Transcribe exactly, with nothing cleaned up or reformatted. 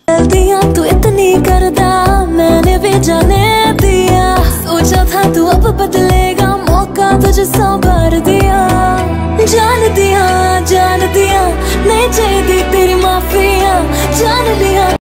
गलतियां तू इतनी करदा मैंने भी जाने दिया, सोचा था तू अब बदलेगा, मौका तुझे सौ बार दिया। जान दिया जान दिया नहीं चाहिए तेरी माफिया, जान लिया।